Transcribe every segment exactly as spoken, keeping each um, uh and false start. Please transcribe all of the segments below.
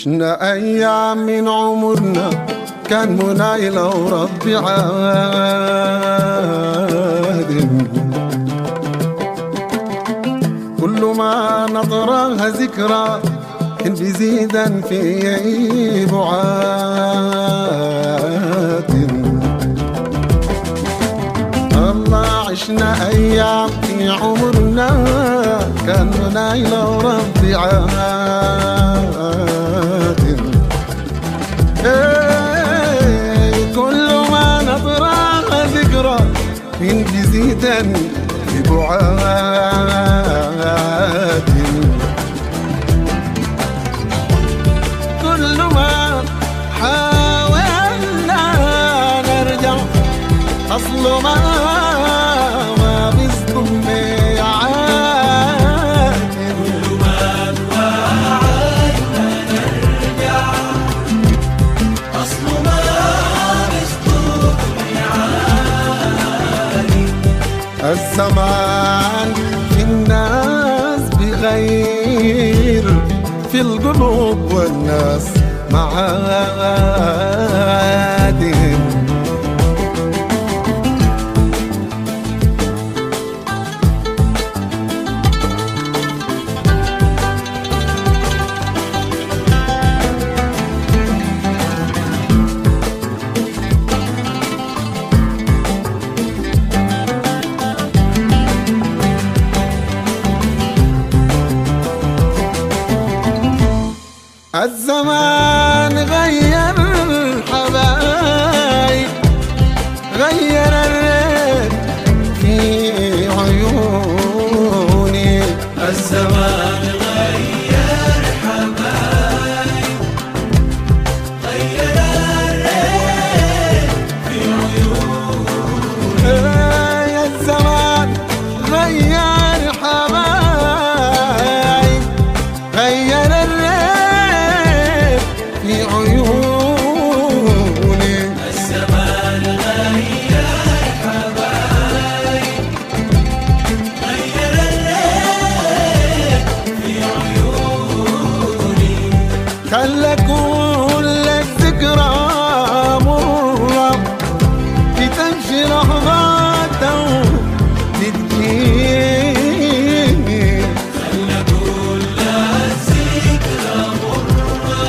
عشنا أيام من عمرنا كان مناي لو ربي عادل، كل ما نطرها ذكرى إن بيزيدا في بعاد. الله عشنا أيام في عمرنا كان مناي لو ربي عادل، كل ما نطرها ذكرى من بيزيدا في بعاد. كل ما حاولنا نرجع أصل ما ما بيصدم ميعاد. كل ما توعدنا نرجع أصل ما بيصدم ميعاد. الزمان في الناس بغير، في القلوب والناس معادن. الزمان غير الحبايب، غير الريت في عيوني. الزمان غير حبايب، غير الريت في عيوني. يا الزمان غير حبايب، غير الريت في عيوني. الزمان غير حبايب، غير الريت في عيوني. خلى كل الذكرى مرة بتمشي لحظاته تجيني. خلى كل الذكرى مرة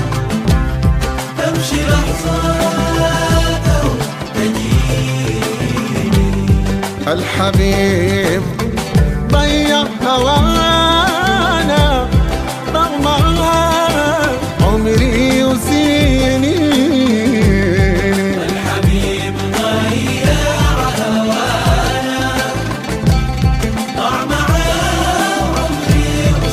تمشي لحظاته تجيني. الحبيب ضيع هوانا رغم عمري وسنيني. الحبيب ضيع هوانا ضاع معاه عمري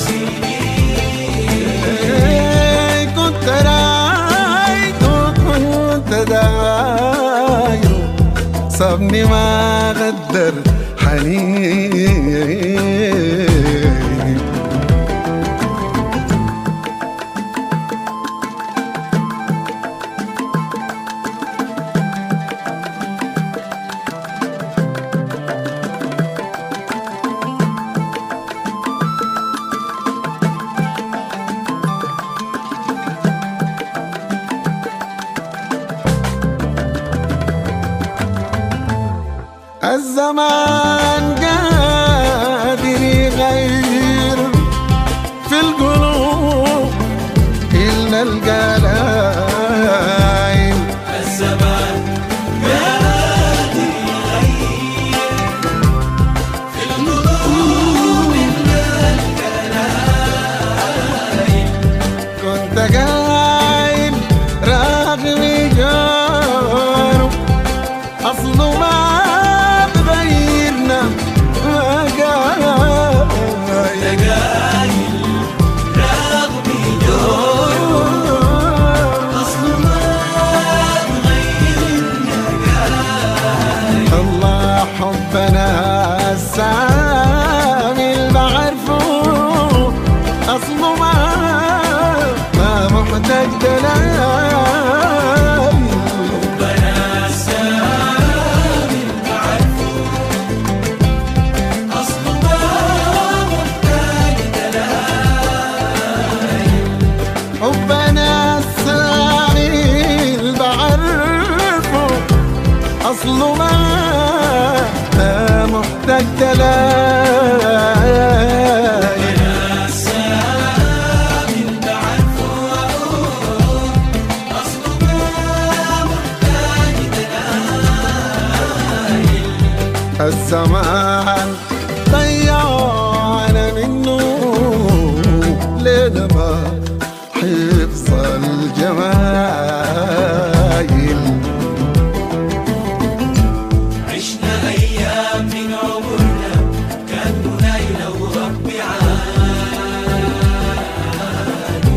وسنين. كنت رايت وكنت داير، صابني ما غدر حنين. الزمان قادر يغير في القلوب إلا القلايل. الزمان قادر يغير في القلوب إلا القلايل. كنت قايل رغم جاره أصله ما بغيرنا ما قايل. تقايل رغم جوره أصل ما تغيرنا قايل. الله حبنا السامي اللي بعرفه أصله ما ما محتاج دلال. ربنا السامي بعرفه أصل ما محتاج دلال. حبنا أصله ما ما محتاج دلايل. يا سامي بعرف وأقول أصله ما محتاج دلايل. الزمان ضيعنا منه لينا ما حفظ الجمايل. عشنا أيام من عمرنا كان منايل وربي عالي.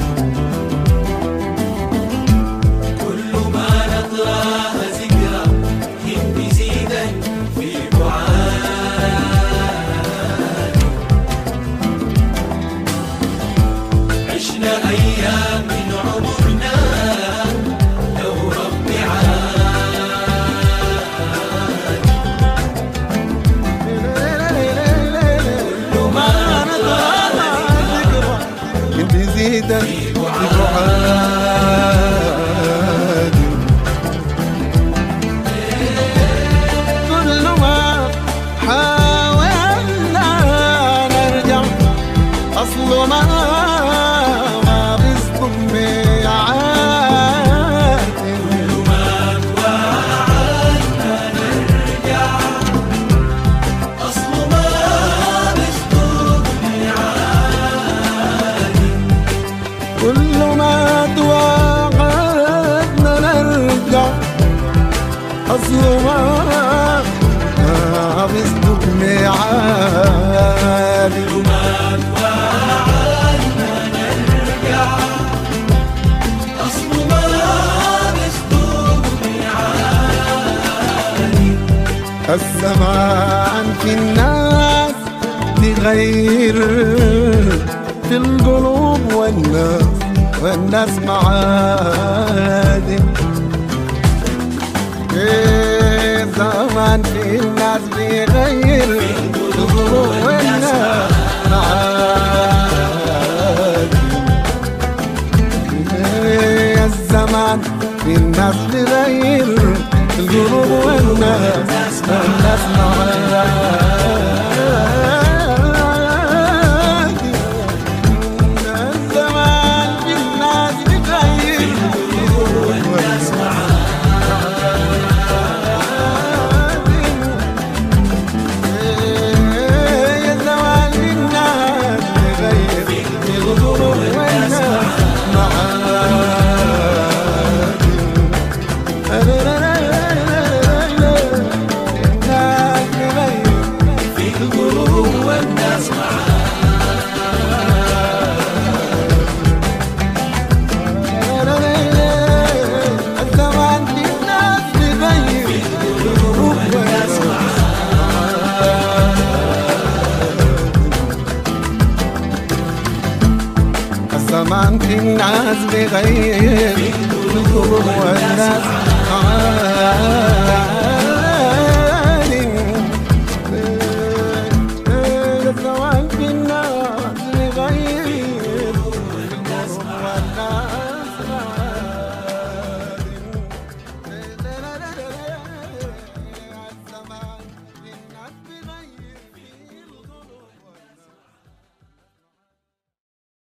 كل ما نطراها ذكرى هم بزيدا في بعاد. عشنا أيام من عمرنا لو ربي عاد. كل ما نطراها ذكرى من بزيدا في بعاد. كل ما حاولنا نرجع أصله ما ما بيصدق ميعاد. كل ما توعدنا نرجع أصله ما بيصدق ميعاد. كل ما توعدنا نرجع أصله ما ما بيصدق ميعاد. كل ما توعدنا نرجع أصله ما بيصدق ميعاد. الزمان في الناس تغير في القلوب والناس والناس معادن. إيه زمان في الناس بيغير في القلوب والناس معادن. إيه الزمان في الناس بيغير في القلوب والناس والناس معادن. الزمان في الناس بيغير في القلوب والناس الزمان في الناس بيغير في القلوب والناس معادن.